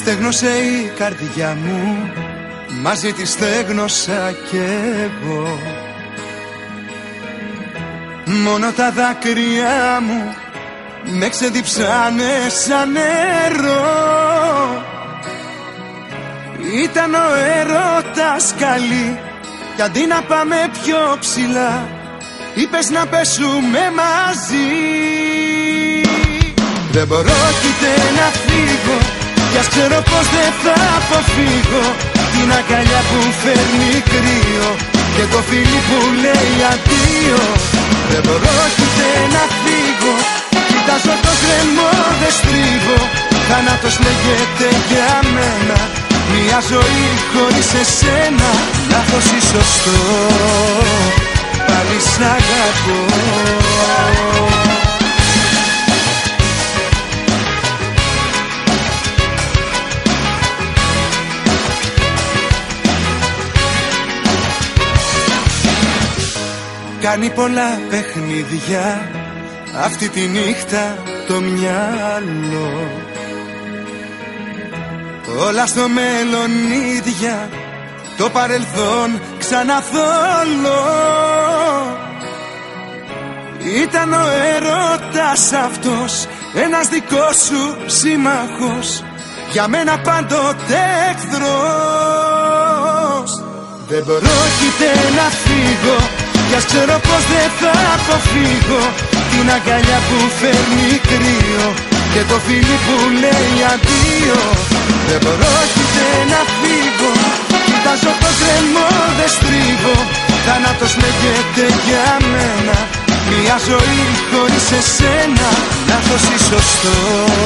Στέγνωσε η καρδιά μου, μαζί τη στέγνωσα κι εγώ. Μόνο τα δάκρυά μου με ξεδιψάνε σαν νερό. Ήταν ο έρωτας καλή κι αντί να πάμε πιο ψηλά είπες να πέσουμε μαζί. Δεν μπορώ κοίτα να φύγω κι ας ξέρω πως δεν θα αποφύγω την αγκαλιά που φέρνει κρύο και το φίλι που λέει αντίο. Δεν μπορώ κοίτα να φύγω, κοιτάζω το κρεμό δεν στρίβω. Θάνατος λέγεται για μένα, μια ζωή χωρίς εσένα. Λάθος ή σωστό, πάλι σ' αγαπώ. Κάνει πολλά παιχνίδια αυτή τη νύχτα το μυαλό. Όλα στο μέλλον ίδια, το παρελθόν ξαναθόλω. Ήταν ο έρωτας αυτός, ένας δικός σου σύμμαχος, για μένα πάντοτε εχθρός. Δεν μπορώ κοίτα να φύγω κι ας ξέρω πως δεν θα αποφύγω την αγκαλιά που φέρνει κρύο και το φίλι που λέει αντίο. Δεν μπορώ κοίτα να φύγω, κοιτάζω το κρεμό δεν στρίβω. Θάνατος λέγεται για μένα, μια ζωή χωρίς εσένα. Λάθος ή σωστό,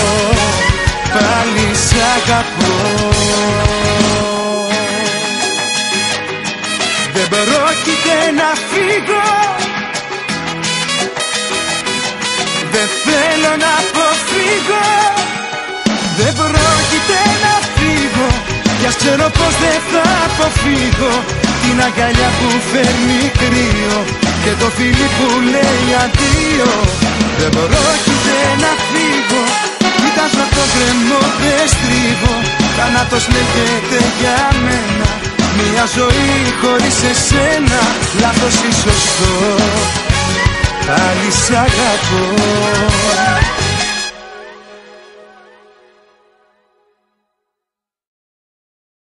πάλι σ' αγαπώ. Δεν πρόκειται να φύγω, δεν θέλω να αποφύγω. Δεν πρόκειται να φύγω κι ας ξέρω πως δεν θα αποφύγω την αγκαλιά που φέρνει κρύο και το φίλι που λέει αντίο. Δεν πρόκειται να φύγω, κοιτάζω το κρεμό δεν στρίβω. Θάνατος λέγεται για μένα, μια ζωή χωρίς εσένα. Λάθος ή σωστό, πάλι σ' αγαπώ.